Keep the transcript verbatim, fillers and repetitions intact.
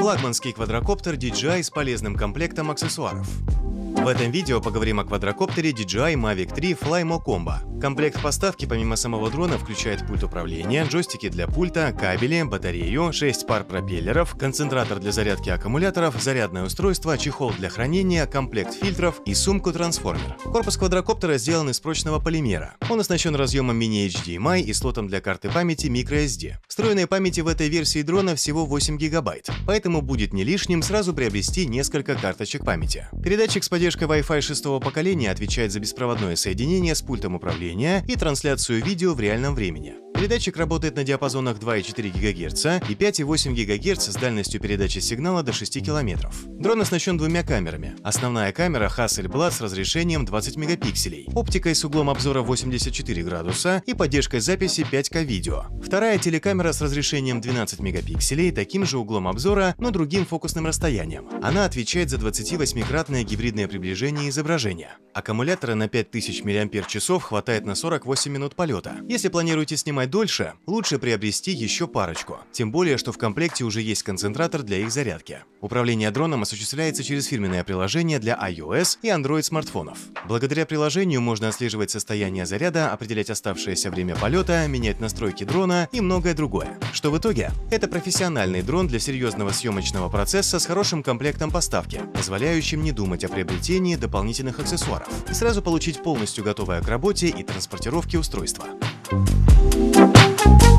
Флагманский квадрокоптер ди джей ай с полезным комплектом аксессуаров. В этом видео поговорим о квадрокоптере ди джей ай Mavic три Flymo Combo. Комплект поставки помимо самого дрона включает пульт управления, джойстики для пульта, кабели, батарею, шесть пар пропеллеров, концентратор для зарядки аккумуляторов, зарядное устройство, чехол для хранения, комплект фильтров и сумку-трансформер. Корпус квадрокоптера сделан из прочного полимера. Он оснащен разъемом мини-эйч ди эм ай и слотом для карты памяти microSD. Встроенной памяти в этой версии дрона всего восемь гигабайт, поэтому будет не лишним сразу приобрести несколько карточек памяти. Передатчик с поддержкой Wi-Fi шестого поколения отвечает за беспроводное соединение с пультом управления и трансляцию видео в реальном времени. Передатчик работает на диапазонах два и четыре гигагерца и пять и восемь гигагерц с дальностью передачи сигнала до шести километров. Дрон оснащен двумя камерами. Основная камера Hasselblad с разрешением двадцать мегапикселей, оптикой с углом обзора восемьдесят четыре градуса и поддержкой записи пять ка видео. Вторая телекамера с разрешением двенадцать мегапикселей, таким же углом обзора, но другим фокусным расстоянием. Она отвечает за двадцативосьмикратное гибридное приближение изображения. Аккумулятора на пять тысяч миллиампер-часов хватает на сорок восемь минут полета. Если планируете снимать дольше, лучше приобрести еще парочку. Тем более, что в комплекте уже есть концентратор для их зарядки. Управление дроном осуществляется через фирменное приложение для iOS и Android смартфонов. Благодаря приложению можно отслеживать состояние заряда, определять оставшееся время полета, менять настройки дрона и многое другое. Что в итоге? Это профессиональный дрон для серьезного съемочного процесса с хорошим комплектом поставки, позволяющим не думать о приобретении дополнительных аксессуаров и сразу получить полностью готовое к работе и транспортировке устройство. Thank you.